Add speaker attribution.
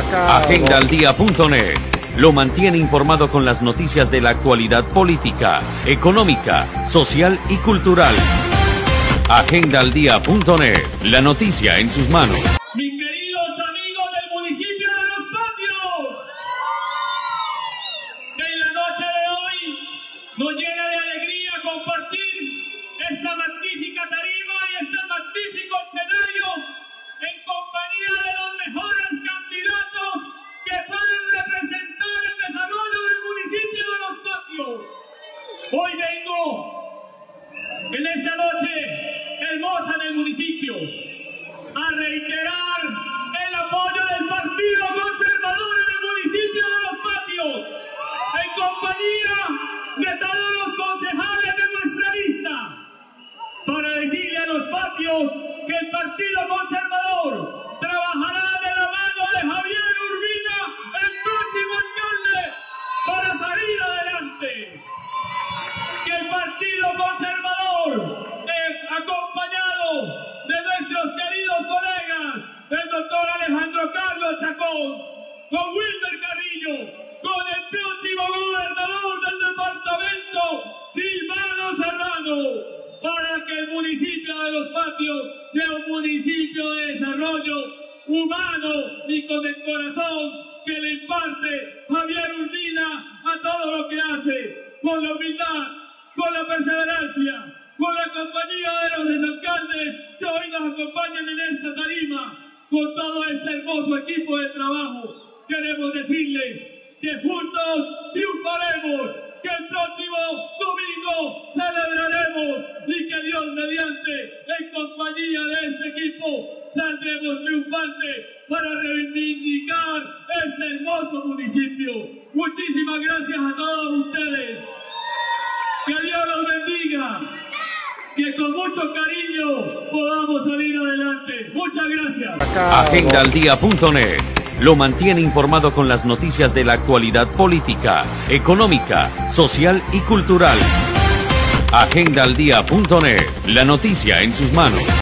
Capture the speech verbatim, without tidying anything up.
Speaker 1: Agenda al día punto net lo mantiene informado con las noticias de la actualidad política, económica, social y cultural. Agenda al día punto net, la noticia en sus manos.
Speaker 2: Mis queridos amigos del municipio de Los Patios, en la noche de hoy nos llena de alegría compartir esta magnífica tarima y este magnífico escenario en compañía de los mejores candidatos que pueden representar el desarrollo del municipio de Los Patios. Hoy vengo en esta noche hermosa del municipio a reiterar el apoyo del Partido Conservador en el municipio de Los Patios, en compañía de todos los concejales de nuestra lista, para decirle a Los Patios que el Partido Conservador trabajará de la mano de Javier Urbina, el próximo alcalde, para salir adelante. Que el Partido Conservador, eh, acompañado de nuestros queridos colegas, el doctor Alejandro Carlos Chacón, con Wilmer Carrillo, con el próximo gobernador del departamento, Silvano Serrano, para que el municipio de Los Patios sea un municipio de desarrollo humano y con el corazón que le imparte Javier Urbina a todo lo que hace, con la humildad, con la perseverancia, con la compañía de los exalcaldes que hoy nos acompañan en esta tarima, con todo este hermoso equipo de trabajo. Queremos decirles que juntos triunfaremos, que el próximo domingo celebraremos y que Dios mediante, en compañía de este equipo, saldremos triunfantes para reivindicar este hermoso municipio. Muchísimas gracias a todos ustedes. Que Dios los bendiga, que con mucho cariño podamos salir adelante. Muchas gracias.
Speaker 1: Agenda al día punto net lo mantiene informado con las noticias de la actualidad política, económica, social y cultural. Agenda al día punto net, la noticia en sus manos.